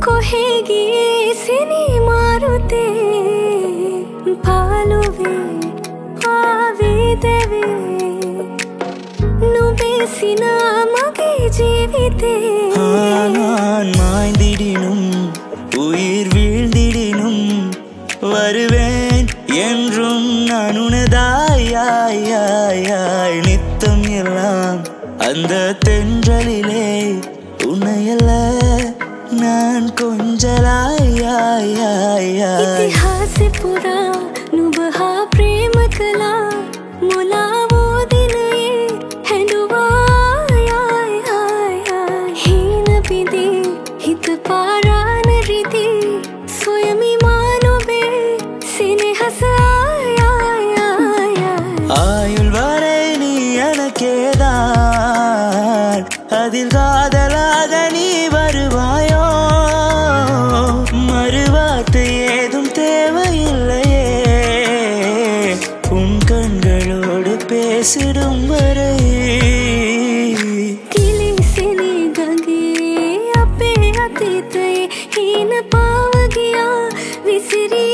ಕೊಹೆಗೆ cine ಮಾರುತೆ ಪಾಲುವೆ ಆವಿದೆವೆ ನುಬೇಸಿನ ಮಗೆ ಜೀವಿತೆ நான் மாய்ந்திடினும் உயிர் வீழ்ந்திடினும் வருவேன் என்றும் நான் உனதாய் நித்தம் எல்லாம் அந்த தென்றலிலே உன்னையல்ல நான் கொஞ்சலாய் इतिहास पूरा नुबहा प्रेम कला मुलावो दिन ये हैंडुआ हीन बिदी हित पारा नरिदी स्वयमी मानोबे सिने हसाया ஆயுள் வரை நீ எனக்கேதான் அதில் காதலாக நீ வருவாயோ மறுவார்த்தை ஏதும் தேவையில்லையே உன் கண்களோடு பேசிடும் வரை किले सिने गंगे अपे अतीते हीन पाव गया विसरी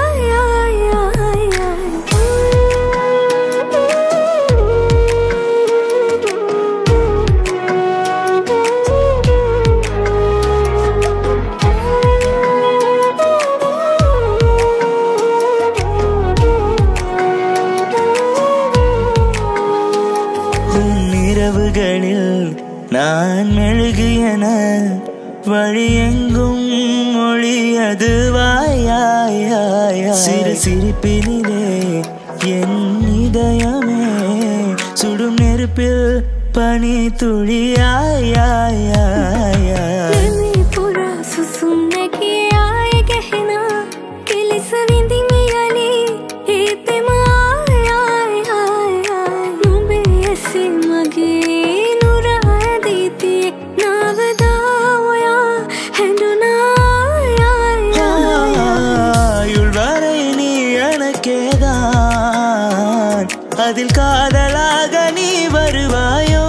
இரவுகளில் நான் மெழுகியன வழியெங்கும் மொழியதுவாய் சிறு சிரிப்பினிலே என் இதயமே சுடும் நெருப்பில் பனி துளியாய் पूरा सुसुमने के आए गहना किले सविंदी मियाली हे पे माया नुबे ऐसे मगे नुराय देती ना बदावया हैंडुना ஆயுள் வரை நீ எனக்கேதான் அதில் காதலாக நீ வருவாயோ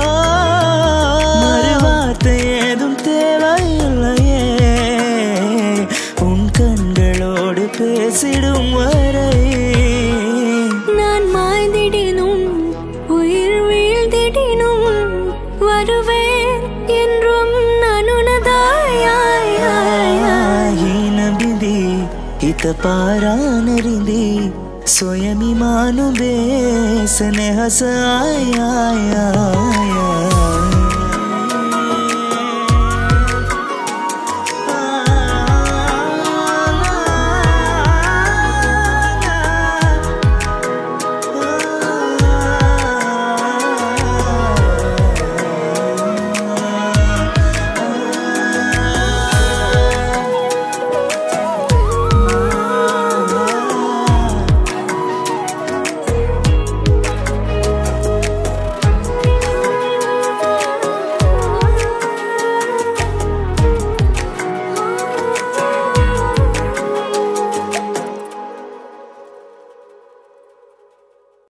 மறுவார்த்தை ஏதும் தேவையில்லையே உன் கண்களோடு பேசிடும் வரை நான் மாய்ந்திடினும் உயிர் வீழ்ந்திடினும் வருவேன் என்றும் நான் உனதாய் ಹೀನ ಬಿದಿ ಹಿತ ಪಾರಾನರಿದಿ ಸ್ವಯಮಿ ಮಾನು ಬೇಸನೆ ಹಸಾಯ